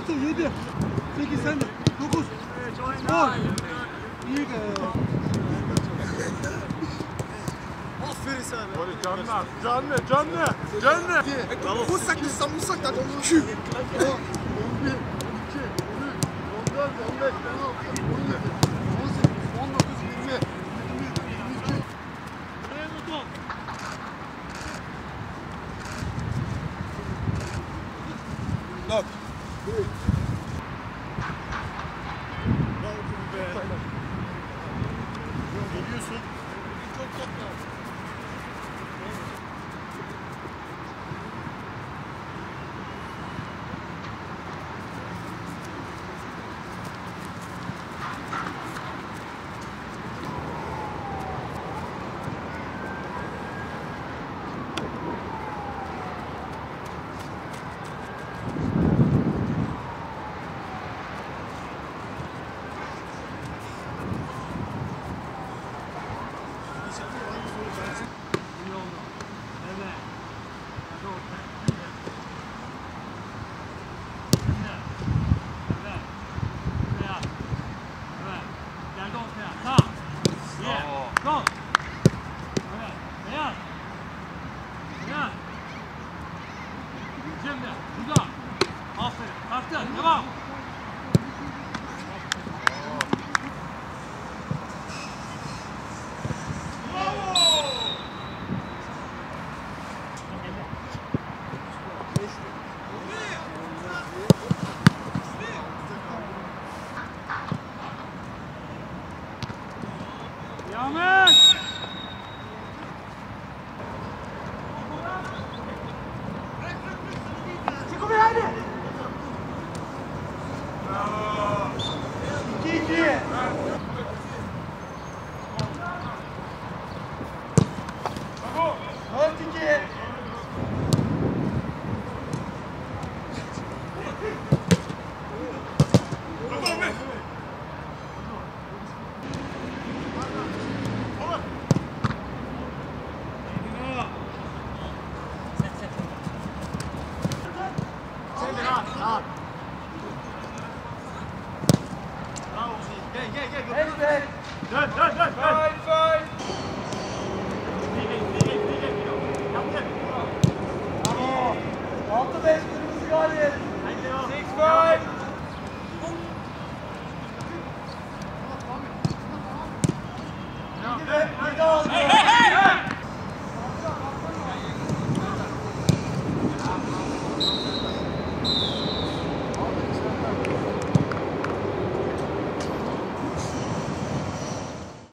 6, 7, 8 sen de. 9, 10. İyi be. Aferin sana. Canlı. Vursak lütfen vursak da. 2, 11, 12, 13, 14, 15, 16, 17, 18, 19, 20, 21, 22. Buraya tutun. Dört. Geliyorsun. Çok topla. Devam. Ahmet! Çıkın bir hadi! 2-2! Bravo! 4-2! Gel. Dön. Fight. Bravo. 6-5 kırmızı galibiyet. 6-5.